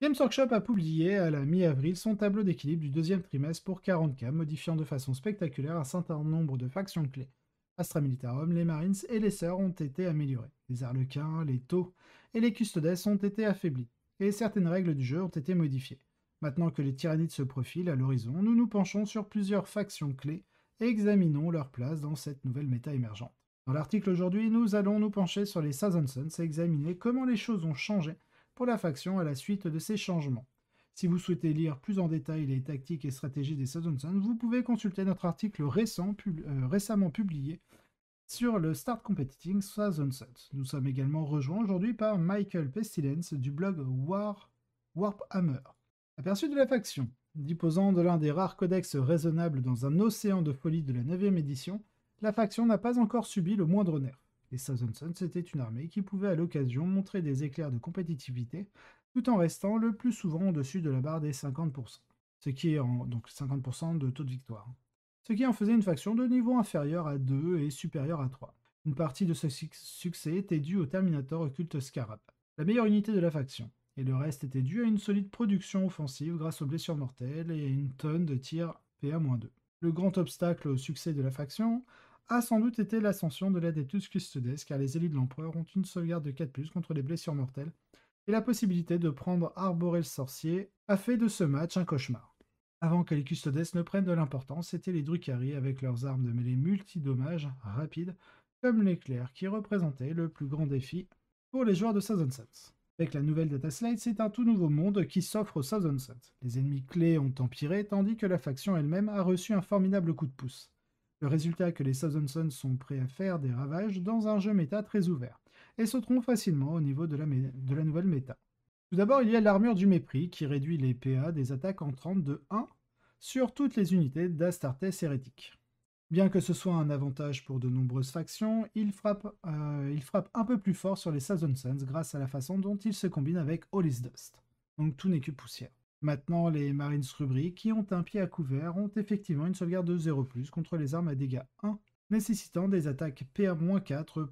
Games Workshop a publié à la mi-avril son tableau d'équilibre du deuxième trimestre pour 40K, modifiant de façon spectaculaire un certain nombre de factions clés. Astra Militarum, les Marines et les Sœurs ont été améliorés. Les Arlequins, les Taux et les Custodes ont été affaiblis. Et certaines règles du jeu ont été modifiées. Maintenant que les Tyrannides se profilent à l'horizon, nous nous penchons sur plusieurs factions clés et examinons leur place dans cette nouvelle méta émergente. Dans l'article aujourd'hui, nous allons nous pencher sur les Thousand Sons et examiner comment les choses ont changé pour la faction à la suite de ces changements. Si vous souhaitez lire plus en détail les tactiques et stratégies des Thousand Sons, vous pouvez consulter notre article récemment publié sur le Start Competing Thousand Sons. Nous sommes également rejoints aujourd'hui par Michael Pestilence du blog Warphammer. Aperçu de la faction. Disposant de l'un des rares codex raisonnables dans un océan de folie de la 9e édition, la faction n'a pas encore subi le moindre nerf. Les Thousand Sons étaient une armée qui pouvait à l'occasion montrer des éclairs de compétitivité, tout en restant le plus souvent au-dessus de la barre des 50%, donc 50% de taux de victoire. Ce qui en faisait une faction de niveau inférieur à 2 et supérieur à 3. Une partie de ce succès était due au Terminator occulte Scarab, la meilleure unité de la faction, et le reste était dû à une solide production offensive grâce aux blessures mortelles et à une tonne de tirs PA-2. Le grand obstacle au succès de la faction a sans doute été l'ascension de l'Adeptus Custodes, car les élites de l'Empereur ont une sauvegarde de 4+, contre les blessures mortelles, et la possibilité de prendre Arboré le Sorcier a fait de ce match un cauchemar. Avant que les Custodes ne prennent de l'importance, c'étaient les Drukhari avec leurs armes de mêlée multi-dommages rapides, comme l'éclair, qui représentaient le plus grand défi pour les joueurs de Thousand Sons. Avec la nouvelle Data Slate, c'est un tout nouveau monde qui s'offre aux Thousand Sons. Les ennemis clés ont empiré, tandis que la faction elle-même a reçu un formidable coup de pouce. Le résultat est que les Thousand Sons sont prêts à faire des ravages dans un jeu méta très ouvert, et sauteront facilement au niveau de la nouvelle méta. Tout d'abord, il y a l'armure du mépris, qui réduit les PA des attaques entrantes de 1 sur toutes les unités d'Astartes hérétique. Bien que ce soit un avantage pour de nombreuses factions, il frappe un peu plus fort sur les Thousand Sons grâce à la façon dont il se combine avec All is Dust. Donc tout n'est que poussière. Maintenant, les Marines rubriques, qui ont un pied à couvert, ont effectivement une sauvegarde de 0+, contre les armes à dégâts 1, nécessitant des attaques PA-4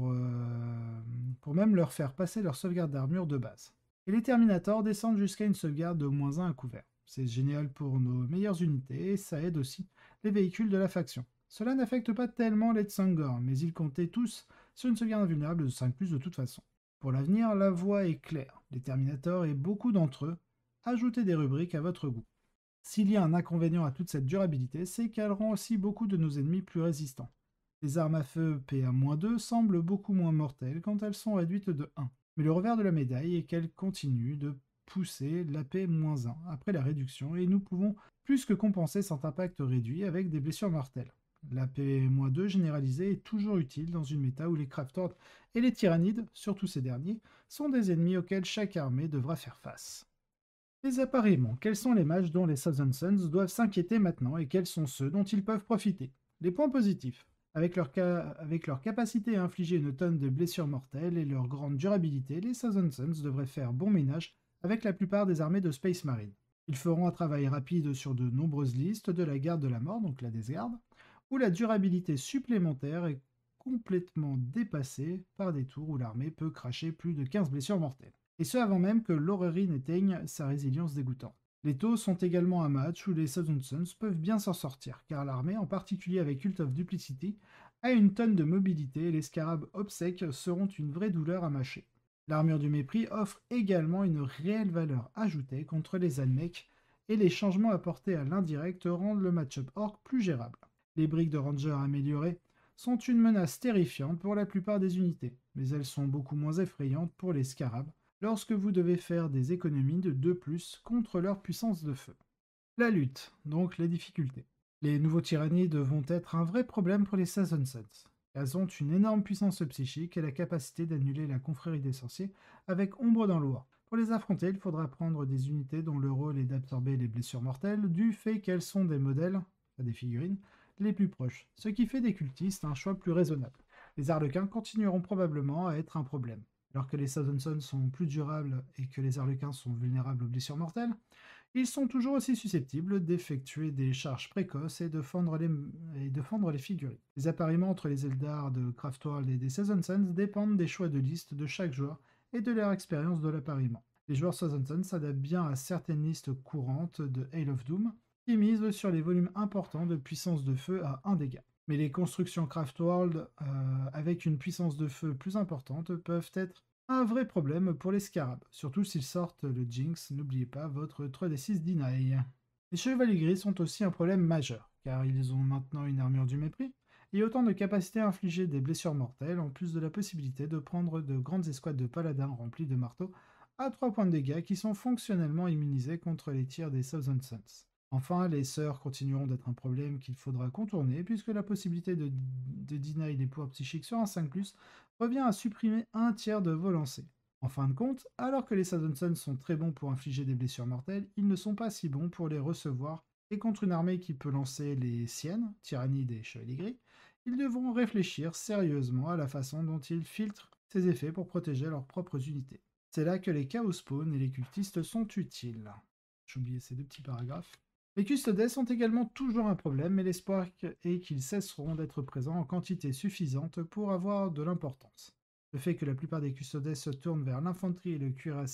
pour même leur faire passer leur sauvegarde d'armure de base. Et les Terminators descendent jusqu'à une sauvegarde de -1 à couvert. C'est génial pour nos meilleures unités, et ça aide aussi les véhicules de la faction. Cela n'affecte pas tellement les Tsangor, mais ils comptaient tous sur une sauvegarde invulnérable de 5+, de toute façon. Pour l'avenir, la voie est claire. Les Terminators et beaucoup d'entre eux, ajoutez des rubriques à votre goût. S'il y a un inconvénient à toute cette durabilité, c'est qu'elle rend aussi beaucoup de nos ennemis plus résistants. Les armes à feu PA-2 semblent beaucoup moins mortelles quand elles sont réduites de 1. Mais le revers de la médaille est qu'elles continuent de pousser l'AP-1 après la réduction, et nous pouvons plus que compenser cet impact réduit avec des blessures mortelles. L'AP-2 généralisée est toujours utile dans une méta où les Craftors et les Tyrannides, surtout ces derniers, sont des ennemis auxquels chaque armée devra faire face. Les appareillements, quels sont les mages dont les Thousand Sons doivent s'inquiéter maintenant et quels sont ceux dont ils peuvent profiter? Les points positifs. Avec leur capacité à infliger une tonne de blessures mortelles et leur grande durabilité, les Thousand Sons devraient faire bon ménage avec la plupart des armées de Space Marine. Ils feront un travail rapide sur de nombreuses listes de la garde de la mort, donc la Death Guard, où la durabilité supplémentaire est complètement dépassée par des tours où l'armée peut cracher plus de 15 blessures mortelles. Et ce avant même que l'Orrery n'éteigne sa résilience dégoûtante. Les taux sont également un match où les Thousand Sons peuvent bien s'en sortir, car l'armée, en particulier avec Cult of Duplicity, a une tonne de mobilité et les scarabs obsèques seront une vraie douleur à mâcher. L'armure du mépris offre également une réelle valeur ajoutée contre les Almecs, et les changements apportés à l'indirect rendent le match-up orc plus gérable. Les briques de Ranger améliorées sont une menace terrifiante pour la plupart des unités, mais elles sont beaucoup moins effrayantes pour les scarabs, lorsque vous devez faire des économies de 2+ contre leur puissance de feu. La lutte, donc les difficultés. Les nouveaux tyrannides vont être un vrai problème pour les Thousand Sons. Elles ont une énorme puissance psychique et la capacité d'annuler la confrérie des sorciers avec Ombre dans l'Oie. Pour les affronter, il faudra prendre des unités dont le rôle est d'absorber les blessures mortelles du fait qu'elles sont des modèles, pas des figurines, les plus proches, ce qui fait des cultistes un choix plus raisonnable. Les Arlequins continueront probablement à être un problème. Alors que les Thousand Sons sont plus durables et que les Arlequins sont vulnérables aux blessures mortelles, ils sont toujours aussi susceptibles d'effectuer des charges précoces et de fendre les figurines. Les appariements entre les Eldar de Craftworld et des Thousand Sons dépendent des choix de liste de chaque joueur et de leur expérience de l'appariement. Les joueurs Southampton s'adaptent bien à certaines listes courantes de Hail of Doom, qui misent sur les volumes importants de puissance de feu à 1 dégât. Mais les constructions Craftworld avec une puissance de feu plus importante peuvent être un vrai problème pour les scarabs, surtout s'ils sortent le Jinx, n'oubliez pas votre 3d6 deny. Les chevaliers gris sont aussi un problème majeur, car ils ont maintenant une armure du mépris, et autant de capacités à infliger des blessures mortelles, en plus de la possibilité de prendre de grandes escouades de paladins remplis de marteaux à 3 points de dégâts qui sont fonctionnellement immunisés contre les tirs des Thousand Suns. Enfin, les sœurs continueront d'être un problème qu'il faudra contourner, puisque la possibilité de deny les pouvoirs psychiques sur un 5+, revient à supprimer un tiers de vos lancers. En fin de compte, alors que les Suns sont très bons pour infliger des blessures mortelles, ils ne sont pas si bons pour les recevoir, et contre une armée qui peut lancer les siennes, tyrannides et chevaliers gris, ils devront réfléchir sérieusement à la façon dont ils filtrent ces effets pour protéger leurs propres unités. C'est là que les Chaos Spawn et les cultistes sont utiles. J'ai oublié ces 2 petits paragraphes. Les custodes sont également toujours un problème, mais l'espoir est qu'ils cesseront d'être présents en quantité suffisante pour avoir de l'importance. Le fait que la plupart des custodes se tournent vers l'infanterie et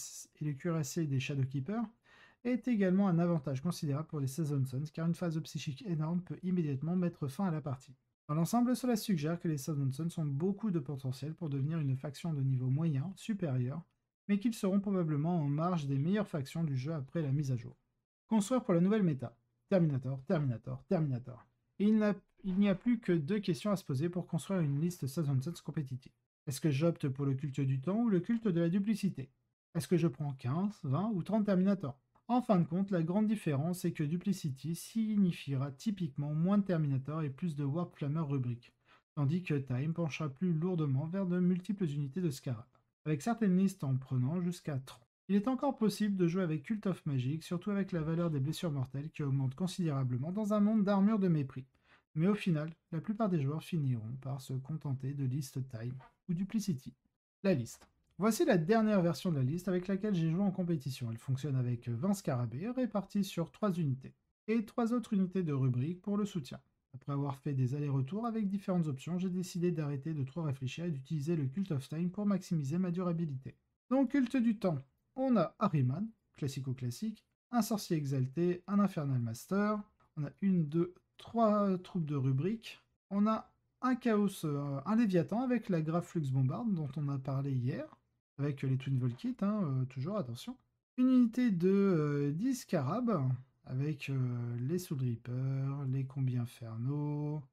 le cuirassé des Shadowkeepers est également un avantage considérable pour les Season Sons, car une phase psychique énorme peut immédiatement mettre fin à la partie. Dans l'ensemble, cela suggère que les Season Sons ont beaucoup de potentiel pour devenir une faction de niveau moyen, supérieur, mais qu'ils seront probablement en marge des meilleures factions du jeu après la mise à jour. Construire pour la nouvelle méta. Terminator, Terminator, Terminator. Et il n'y a plus que 2 questions à se poser pour construire une liste Thousand Suns compétitive. Est-ce que j'opte pour le culte du temps ou le culte de la duplicité? Est-ce que je prends 15, 20 ou 30 Terminator? En fin de compte, la grande différence est que Duplicity signifiera typiquement moins de Terminator et plus de Warp Flammer rubrique, tandis que Time penchera plus lourdement vers de multiples unités de Scarab, avec certaines listes en prenant jusqu'à 30. Il est encore possible de jouer avec Cult of Magic, surtout avec la valeur des blessures mortelles qui augmente considérablement dans un monde d'armure de mépris. Mais au final, la plupart des joueurs finiront par se contenter de listes Time ou Duplicity. La liste. Voici la dernière version de la liste avec laquelle j'ai joué en compétition. Elle fonctionne avec 20 scarabées répartis sur 3 unités, et 3 autres unités de rubrique pour le soutien. Après avoir fait des allers-retours avec différentes options, j'ai décidé d'arrêter de trop réfléchir et d'utiliser le Cult of Time pour maximiser ma durabilité. Donc, culte du temps. On a Ahriman, classico-classique, un sorcier exalté, un Infernal Master, on a 1, 2, 3 troupes de rubrique, on a un Chaos, un Léviathan avec la Grave Flux Bombarde dont on a parlé hier, avec les Twin Volkit, toujours attention. Une unité de 10 scarabs, avec les Soul Reapers, les combis infernaux.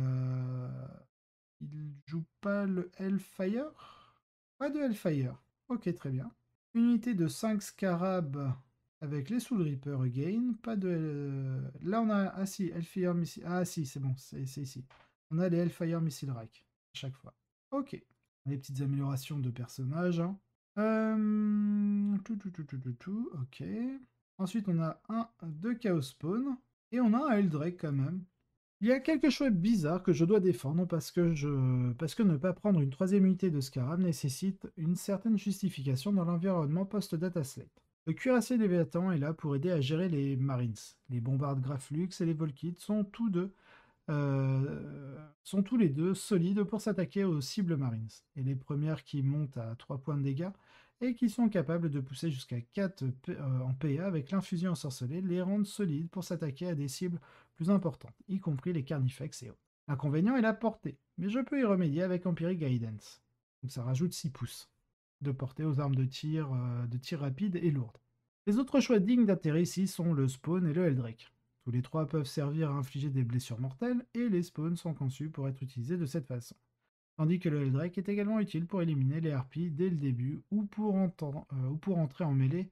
Il joue pas le Hellfire? Pas de Hellfire. Ok, très bien. Une unité de 5 scarabs avec les Soul Reapers again. Pas de. Là, on a. Ah si, Hellfire Missile. Ah si, c'est bon, c'est ici. On a les Hellfire Missile Rack à chaque fois. Ok. Les petites améliorations de personnages. Ok. Ensuite, on a un de Chaos Spawn. Et on a un Eldrake quand même. Il y a quelque chose de bizarre que je dois défendre parce que ne pas prendre une 3e unité de Scarab nécessite une certaine justification dans l'environnement post-Data Slate. Le cuirassé Léviathan est là pour aider à gérer les Marines. Les bombardes Graflux et les Volkites sont tous les deux solides pour s'attaquer aux cibles Marines. Et les premières qui montent à 3 points de dégâts et qui sont capables de pousser jusqu'à 4 en PA avec l'infusion ensorcelée les rendent solides pour s'attaquer à des cibles plus importantes, y compris les Carnifex et autres. L'inconvénient est la portée, mais je peux y remédier avec Empiric Guidance. Donc ça rajoute 6 pouces de portée aux armes de tir rapide et lourdes. Les autres choix dignes d'intérêt ici sont le Spawn et le Eldrake. Tous les 3 peuvent servir à infliger des blessures mortelles, et les spawns sont conçus pour être utilisés de cette façon. Tandis que le Eldrake est également utile pour éliminer les harpies dès le début, ou pour entrer en mêlée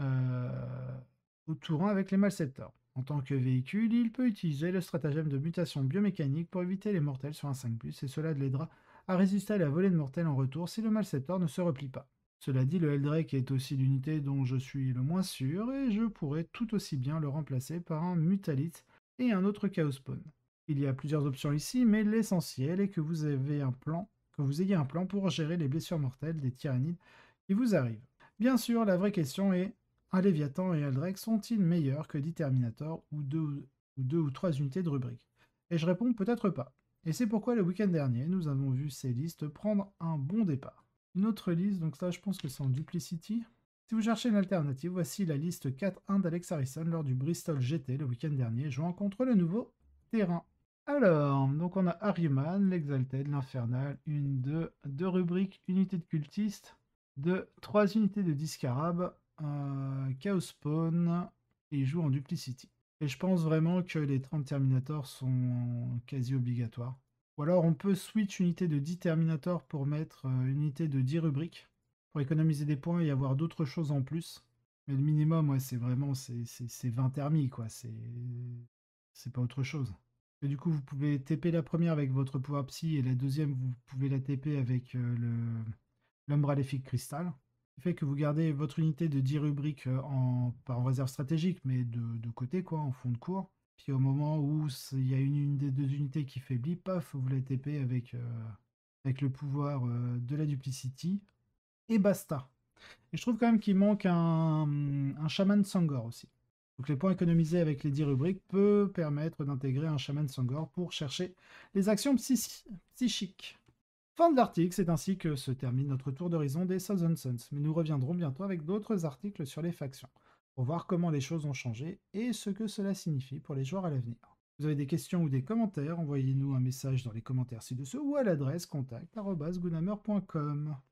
au tour 1 avec les Malceptors. En tant que véhicule, il peut utiliser le stratagème de mutation biomécanique pour éviter les mortels sur un 5+, et cela l'aidera à résister à la volée de mortels en retour si le Malceptor ne se replie pas. Cela dit, le Eldrake est aussi l'unité dont je suis le moins sûr, et je pourrais tout aussi bien le remplacer par un Mutalith et un autre Chaos Spawn. Il y a plusieurs options ici, mais l'essentiel est que vous ayez un plan pour gérer les blessures mortelles des tyrannides qui vous arrivent. Bien sûr, la vraie question est, un Léviathan et un Eldrake sont-ils meilleurs que 10 Terminators ou 2 ou 3 unités de rubrique? Et je réponds peut-être pas. Et c'est pourquoi le week-end dernier, nous avons vu ces listes prendre un bon départ. Une autre liste, donc ça je pense que c'est en Duplicity. Si vous cherchez une alternative, voici la liste 4-1 d'Alex Harrison lors du Bristol GT le week-end dernier, jouant contre le nouveau terrain. Alors, donc on a Harryman, l'Exalted, l'Infernal, une, deux rubriques, unité de cultiste, trois unités de disque arabe, Chaos Spawn, et il joue en Duplicity. Et je pense vraiment que les 30 Terminators sont quasi obligatoires. Ou alors on peut switch unité de 10 Terminators pour mettre une unité de 10 rubriques, pour économiser des points et avoir d'autres choses en plus. Mais le minimum, ouais, c'est vraiment c'est 20 thermis, quoi. C'est pas autre chose. Et du coup, vous pouvez TP la première avec votre pouvoir psy et la deuxième, vous pouvez la TP avec l'Umbralific Crystal. Ce qui fait que vous gardez votre unité de 10 rubriques pas en réserve stratégique, mais de côté, quoi, en fond de cours. Puis au moment où il y a une des deux unités qui faiblit, paf, vous la TP avec le pouvoir de la Duplicity. Et basta. Et je trouve quand même qu'il manque un Shaman Sangor aussi. Donc les points économisés avec les 10 rubriques peut permettre d'intégrer un Shaman Sangor pour chercher les actions psychiques. Fin de l'article, c'est ainsi que se termine notre tour d'horizon des Thousand Suns, mais nous reviendrons bientôt avec d'autres articles sur les factions, pour voir comment les choses ont changé et ce que cela signifie pour les joueurs à l'avenir. Vous avez des questions ou des commentaires, envoyez-nous un message dans les commentaires ci-dessous ou à l'adresse contact@gunhammer.com.